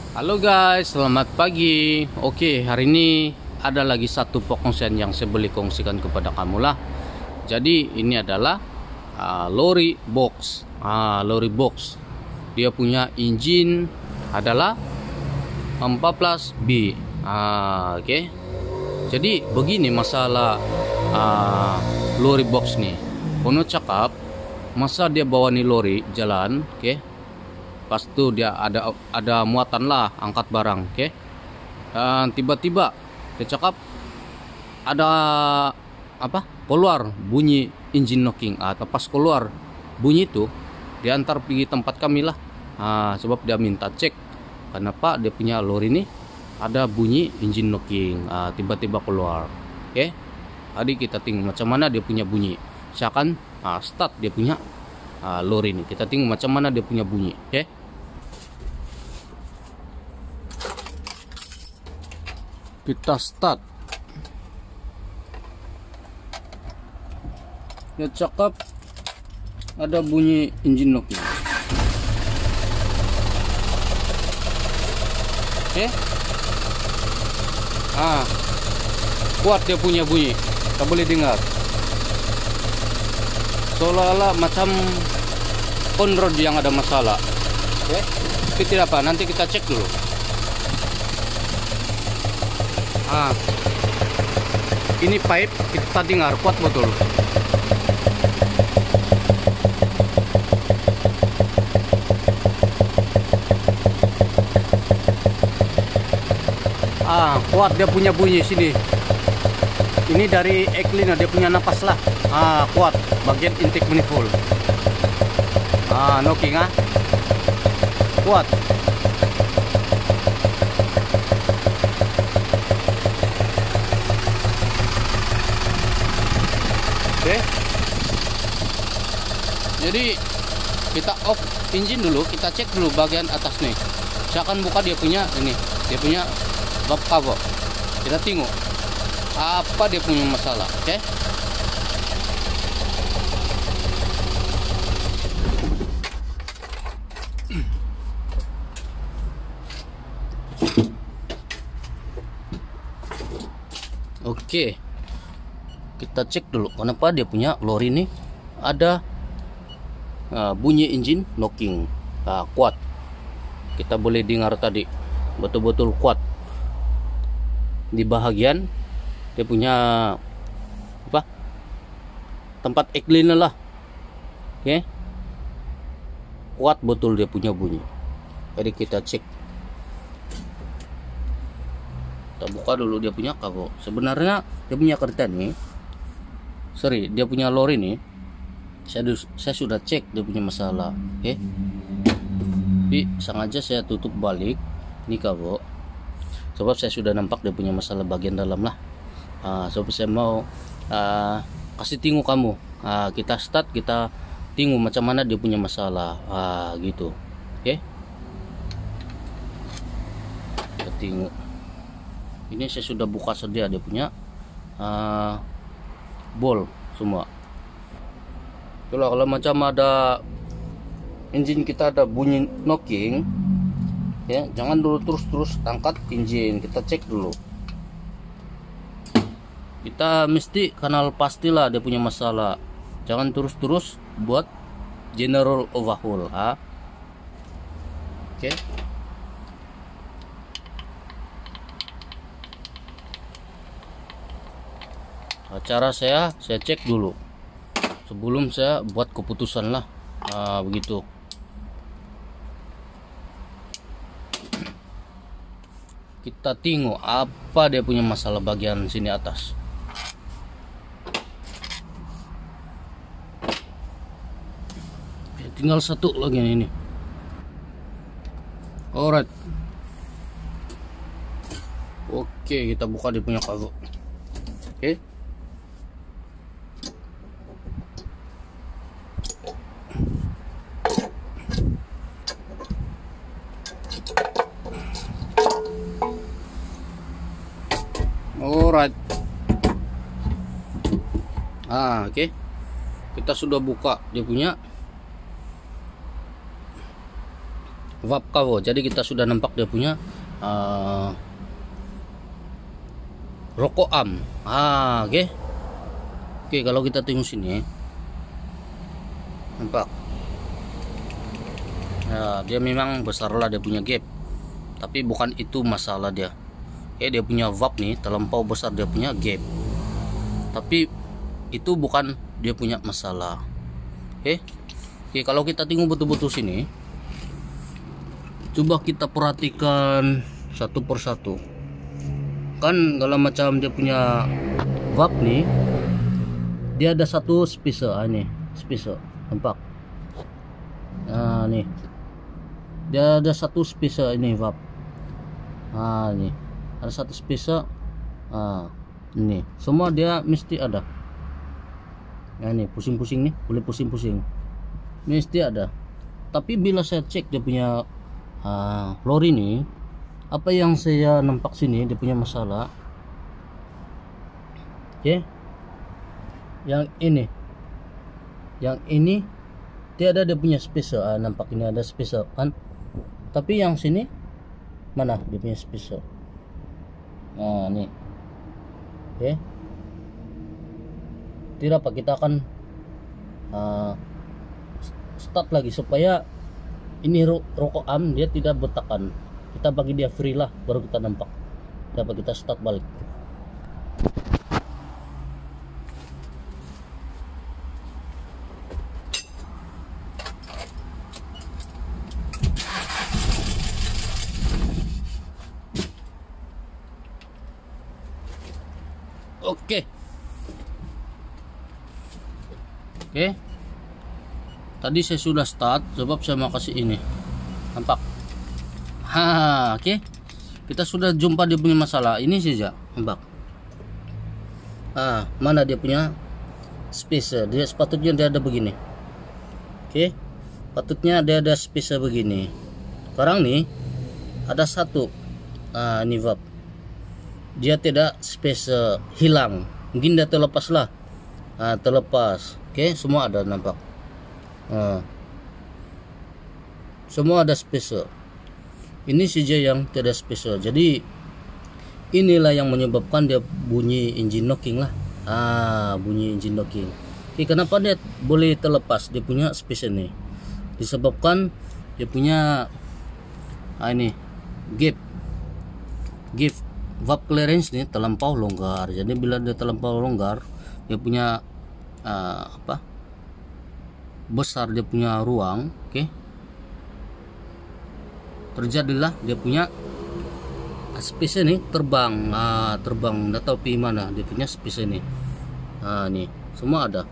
Halo guys, selamat pagi. Oke, hari ini ada lagi satu pokongsian yang saya boleh kongsikan kepada kamu lah. Jadi ini adalah lori box. Lori box. Dia punya engine adalah 14B. Oke. Jadi begini masalah lori box nih. Kono cakap, masa dia bawa nih lori jalan, oke? Pas itu dia ada muatan lah angkat barang, oke? Dan tiba-tiba dia cakap ada apa? Keluar bunyi engine knocking. Atau pas keluar bunyi itu diantar pergi tempat kami lah. Sebab dia minta cek kenapa dia punya lori ini ada bunyi engine knocking. Tiba-tiba keluar, oke? Tadi kita tengok macam mana dia punya bunyi. Misalkan start dia punya lori ini, kita tengok macam mana dia punya bunyi, oke? Kita start. Dia cakap ada bunyi engine knocking. Oke? Kuat dia punya bunyi. Kita boleh dengar. Seolah-olah macam on-road yang ada masalah. Oke? Tapi tidak apa, nanti kita cek dulu. Ini pipe kita dengar kuat betul. Kuat dia punya bunyi sini. Ini dari eklina dia punya napas lah. Kuat bagian intake manifold. Knocking kuat. Oke. Jadi kita off engine dulu, kita cek dulu bagian atas nih. Saya akan buka dia punya ini, dia punya bab cover. Kita tengok apa dia punya masalah, oke? Oke. Kita cek dulu kenapa dia punya lori ini ada bunyi engine knocking. Kuat. Kita boleh dengar tadi betul-betul kuat. Di bahagian dia punya apa? Tempat eklina lah. Oke. Kuat betul dia punya bunyi. Jadi kita cek. Kita buka dulu dia punya cover. Sebenarnya dia punya kereta nih. Dia punya lori nih. Saya sudah cek dia punya masalah, oke? Tapi sengaja saya tutup balik ini cover. Sebab saya sudah nampak dia punya masalah bagian dalam lah. Sebab saya mau kasih tengok kamu. Kita start, kita tengok macam mana dia punya masalah. Gitu, oke? Kita tengok. Ini saya sudah buka sedia dia punya bol semua. Itulah kalau macam ada engine kita ada bunyi knocking, ya jangan dulu terus angkat engine, kita cek dulu. Kita mesti kenal pastilah dia punya masalah. Jangan terus buat general overhaul, oke? Cara saya cek dulu sebelum saya buat keputusan lah. Begitu. Kita tengok apa dia punya masalah bagian sini atas. Tinggal satu lagi ini. Alright. Oke, kita buka dia punya cover. Oke. Alright. Oke. Kita sudah buka dia punya valve cover. Jadi kita sudah nampak dia punya rokok arm. Oke. Oke, kalau kita tengok sini, nampak. Ya, dia memang besar lah dia punya gap. Tapi bukan itu masalah dia. Dia punya valve nih terlampau besar dia punya gap. Tapi itu bukan dia punya masalah. Oke, kalau kita tengok betul-betul sini, coba kita perhatikan satu persatu. Kan kalau macam dia punya valve nih, dia ada satu spacer ini, spacer, nampak? Nah, nih. Dia ada satu spacer ini valve. Nih. Ada satu spacer. Ini. Semua dia mesti ada. Nah, ini pusing-pusing nih, boleh pusing-pusing. Mesti ada. Tapi bila saya cek dia punya lori ini, apa yang saya nampak sini dia punya masalah. Oke. Yang ini tiada dia punya spacer. Nampak ini ada spacer kan, tapi yang sini mana dia punya spacer. Nih. Oke. Tidak apa, kita akan start lagi supaya ini rokok arm dia tidak bertakan. Kita bagi dia free lah, baru kita nampak. Dapat kita start balik. Oke. Tadi saya sudah start sebab saya mau kasih ini. Nampak? Oke. Kita sudah jumpa dia punya masalah. Ini saja, nampak. Mana dia punya spacer? Dia sepatutnya dia ada begini. Oke. Patutnya dia ada spacer begini. Sekarang nih ada satu. Ini valve. Dia tidak spacer, hilang. Mungkin dia terlepas lah. Terlepas. Oke, semua ada, nampak. Semua ada spacer. Ini saja yang tidak spacer. Jadi inilah yang menyebabkan dia bunyi engine knocking lah. Bunyi engine knocking. Oke, kenapa dia boleh terlepas? Dia punya spacer nih. Disebabkan dia punya ini gap valve clearance nih terlampau longgar. Jadi bila dia terlampau longgar, dia punya besar dia punya ruang. Oke. Terjadilah dia punya spacer nih terbang. Terbang, nggak tahu pi mana dia punya spacer nih. Nih semua ada.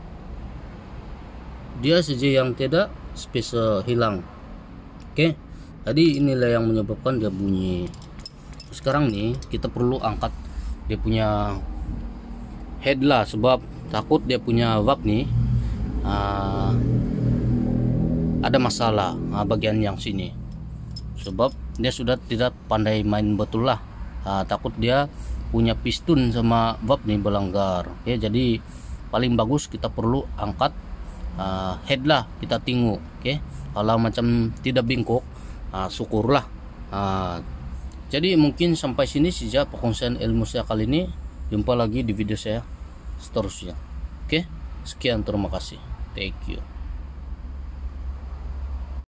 Dia saja yang tidak spacer hilang. Oke. Jadi inilah yang menyebabkan dia bunyi. Sekarang nih kita perlu angkat dia punya head lah, sebab takut dia punya valve nih ada masalah bagian yang sini, sebab dia sudah tidak pandai main betul lah. Takut dia punya piston sama valve nih berlanggar. Oke, jadi paling bagus kita perlu angkat head lah, kita tengok. Oke, kalau macam tidak bengkok, syukurlah. Jadi mungkin sampai sini saja perkongsian ilmu saya kali ini. Jumpa lagi di video saya seterusnya. Oke, sekian, terima kasih. Thank you.